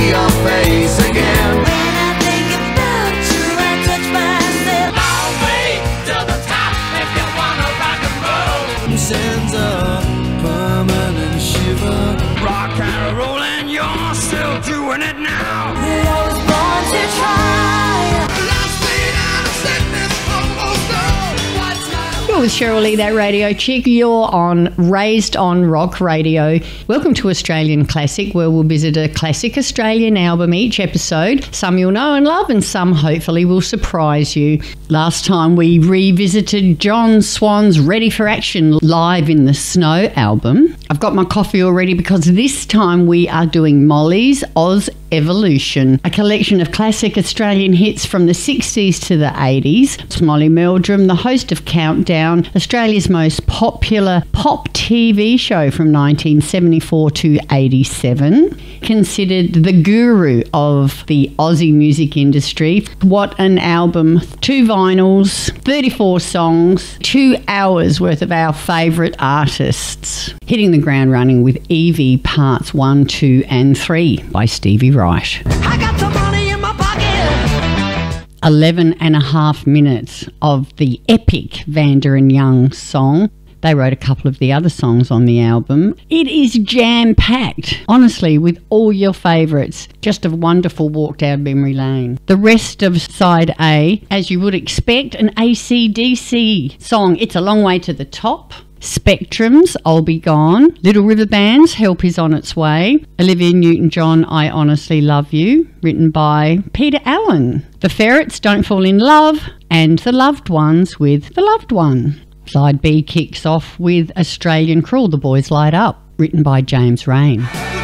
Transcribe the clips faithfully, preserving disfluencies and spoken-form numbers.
see your face again. When I think about you, I touch myself. All the way to the top if you wanna rock and roll. Sends a permanent shiver. Rock and roll and you're still doing it now. I was born to try. Last beat out of sickness, almost gone. What's my You're with Cheryl Lee, that radio chick. You're on Raised on Rock Radio. Welcome to Australian Classic, where we'll visit a classic Australian album each episode. Some you'll know and love, and some hopefully will surprise you. Last time we revisited John Swan's Ready for Action Live in the Snow album. I've got my coffee already because this time we are doing Molly's Oz Evolution, a collection of classic Australian hits from the sixties to the eighties. It's Molly Meldrum, the host of Countdown, Australia's most popular pop T V show from nineteen seventy-four to eighty-seven. Considered the guru of the Aussie music industry. What an album. Two vinyls, thirty-four songs, two hours worth of our favourite artists. Hitting the ground running with Evie Parts one, two and three by Stevie Wright. I got the money in my pocket. eleven and a half minutes of the epic Vanda and Young song. They wrote a couple of the other songs on the album. It is jam-packed, honestly, with all your favourites. Just a wonderful walk down memory lane. The rest of side A, as you would expect, an A C D C song. It's a long way to the top. Spectrum's I'll Be Gone. Little River Band's Help Is On Its Way. Olivia Newton-John, I Honestly Love You, written by Peter Allen. The Ferrets, Don't Fall in Love. And The Loved Ones with The Loved One. Side B kicks off with Australian Cruel, The Boys Light Up, written by James Rain.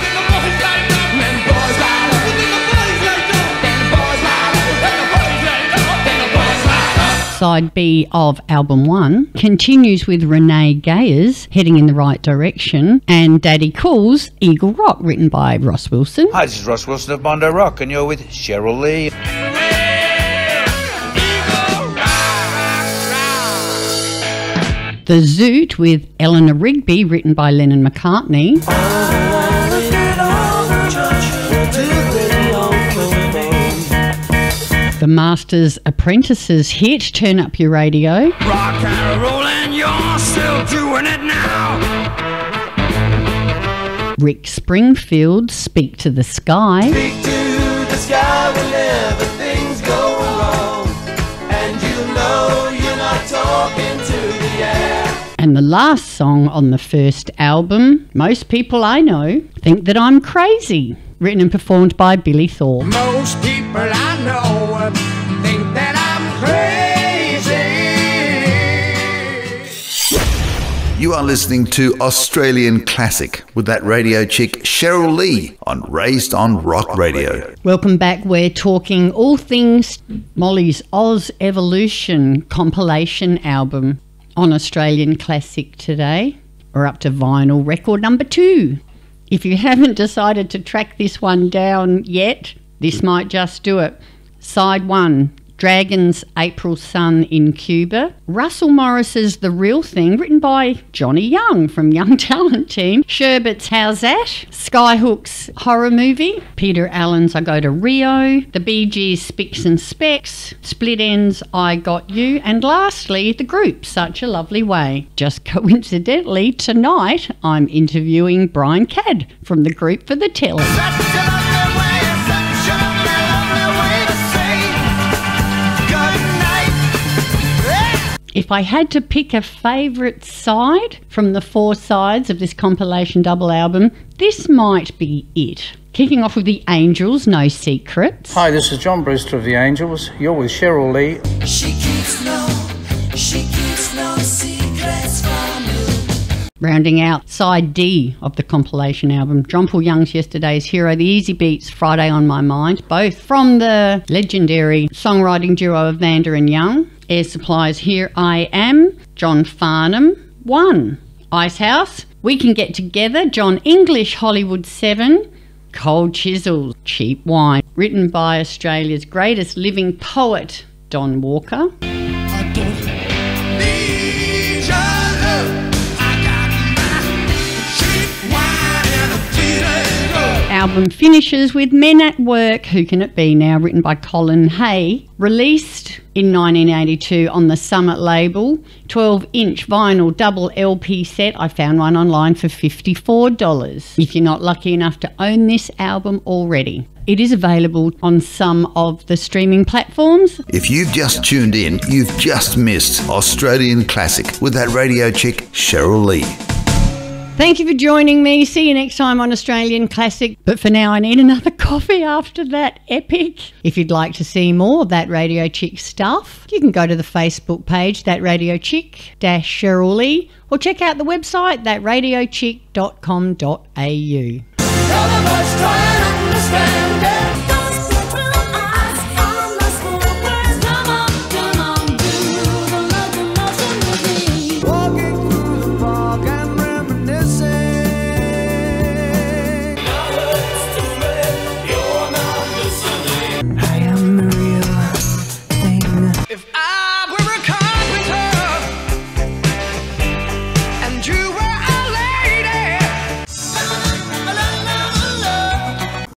Side B of album one continues with Renee Gayer's Heading in the Right Direction and Daddy Cool's Eagle Rock, written by Ross Wilson. Hi, this is Ross Wilson of Mondo Rock, and you're with Cheryl Lee. The Zoot with Eleanor Rigby, written by Lennon McCartney. The Masters Apprentices hit Turn Up Your Radio. Rock and roll and you're still doing it now. Rick Springfield, Speak to the Sky. Speak to the sky whenever things go wrong, and you know you're not talking to the air. And the last song on the first album, Most People I Know Think That I'm Crazy, written and performed by Billy Thorpe. Most people I know think that I'm crazy. You are listening to Australian Classic with that radio chick Cheryl Lee on Raised on Rock Radio. Welcome back. We're talking all things Molly's Oz Evolution compilation album on Australian Classic today. We're up to vinyl record number two. If you haven't decided to track this one down yet, this might just do it. Side one, Dragon's April Sun in Cuba. Russell Morris's The Real Thing, written by Johnny Young from Young Talent Team. Sherbert's How's That? Skyhook's Horror Movie. Peter Allen's I Go to Rio. The Bee Gees' Spicks and Specks. Split Enz' I Got You. And lastly, the group Such a Lovely Way. Just coincidentally, tonight I'm interviewing Brian Cadd from the group for the Telly. If I had to pick a favourite side from the four sides of this compilation double album, this might be it. Kicking off with the Angels, No Secrets. Hi, this is John Brewster of the Angels. You're with Cheryl Lee. She keeps no, she keeps no secrets from you. Rounding out side D of the compilation album, John Paul Young's Yesterday's Hero, The Easy Beats, Friday on My Mind, both from the legendary songwriting duo of Vanda and Young. Air Supply's Here I Am, John Farnham, One. Icehouse, We Can Get Together, John English, Hollywood seven. Cold Chisel, Cheap Wine, written by Australia's greatest living poet, Don Walker. I don't need your love. I got my cheap wine and a album finishes with Men at Work, Who Can It Be Now, written by Colin Hay. Released in nineteen eighty-two on the Summit label, twelve inch vinyl double L P set. I found one online for fifty-four dollars. If you're not lucky enough to own this album already, it is available on some of the streaming platforms. If you've just tuned in, you've just missed Australian Classic with that radio chick, Cheryl Lee. Thank you for joining me. See you next time on Australian Classic. But for now, I need another coffee after that epic. If you'd like to see more of That Radio Chick stuff, you can go to the Facebook page, That Radio Chick dash Cheryl Lee, or check out the website, that radio chick dot com dot a u. If I